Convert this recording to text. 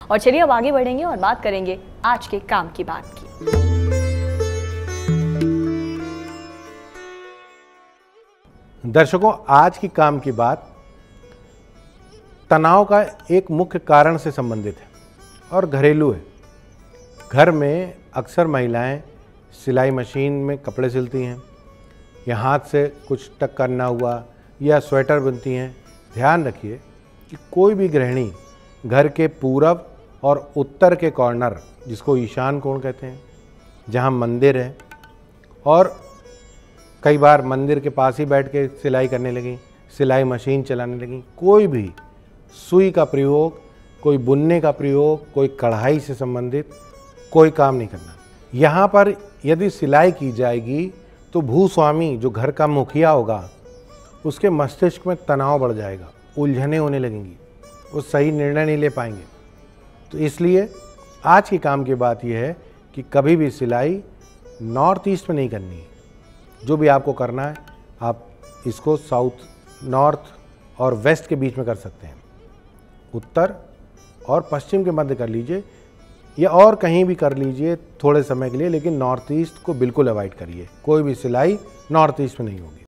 और चलिए अब आगे बढ़ेंगे और बात करेंगे आज के काम की बात की। दर्शकों, आज की काम की बात तनाव का एक मुख्य कारण से संबंधित है और घरेलू है। घर में अक्सर महिलाएं सिलाई मशीन में कपड़े सिलती हैं या हाथ से कुछ टक करना हुआ या स्वेटर बुनती हैं। ध्यान रखिए कि कोई भी गृहिणी घर के पूरब और उत्तर के कॉर्नर, जिसको ईशान कोण कहते हैं, जहां मंदिर है, और कई बार मंदिर के पास ही बैठ के सिलाई करने लगी, सिलाई मशीन चलाने लगी, कोई भी सुई का प्रयोग, कोई बुनने का प्रयोग, कोई कढ़ाई से संबंधित कोई काम नहीं करना। यहाँ पर यदि सिलाई की जाएगी तो भूस्वामी, जो घर का मुखिया होगा, उसके मस्तिष्क में तनाव बढ़ जाएगा, उलझनें होने लगेंगी, वो सही निर्णय नहीं ले पाएंगे। तो इसलिए आज की काम की बात यह है कि कभी भी सिलाई नॉर्थ ईस्ट में नहीं करनी है। जो भी आपको करना है, आप इसको साउथ, नॉर्थ और वेस्ट के बीच में कर सकते हैं। उत्तर और पश्चिम के मध्य कर लीजिए या और कहीं भी कर लीजिए थोड़े समय के लिए, लेकिन नॉर्थ ईस्ट को बिल्कुल अवॉइड करिए। कोई भी सिलाई नॉर्थ ईस्ट में नहीं होगी।